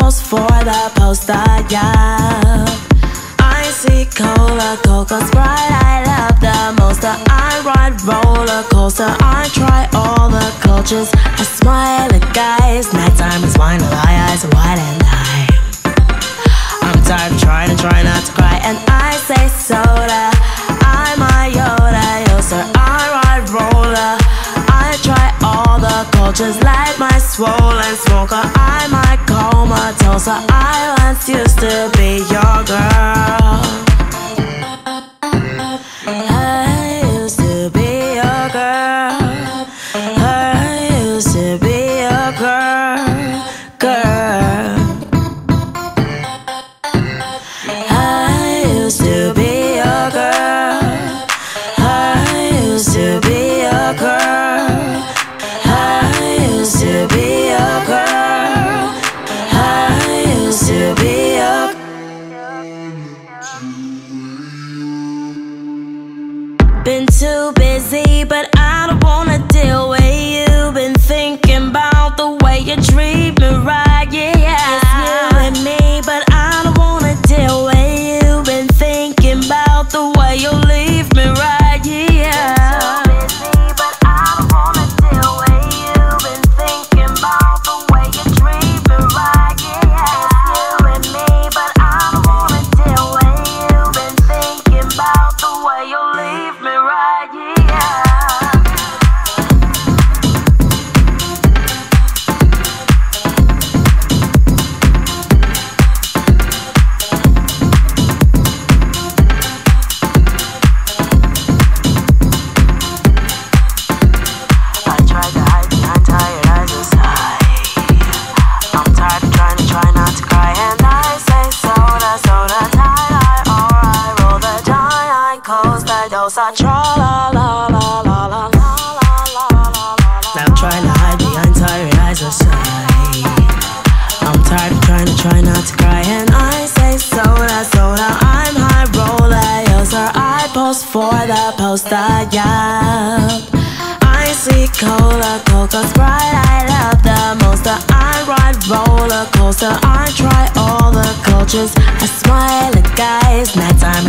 post for the poster, yeah. I see cola, Coca, Sprite, I love the most. I ride roller coaster, I try all the cultures. I smile at guys, nighttime is wine, my eyes are wide and high. I'm tired of trying and trying not to cry, and I say soda, I'm a Yoda, yo sir, I ride roller. I try all the cultures like my swollen smoker. I'm my comatose. I once used to be your girl. I used to be your girl. I used to be your girl, girl. I used to be your girl. I used to be your girl. I used to be your girl. I used to be your. Been too busy, but I don't wanna deal with you. Been thinking about the way you treat me right, yeah. It's you and me, but I don't wanna deal with you. Been thinking about the way you leave me right, yeah. I'm trying to hide behind tired eyes of sight. I'm tired of trying not to cry, and I say soda, soda. I'm high roller, yo sir. I post for the poster, yeah. I see cola, Coca, Sprite, I love the most. I ride roller coaster, I try all the cultures. I smile at guys, nighttime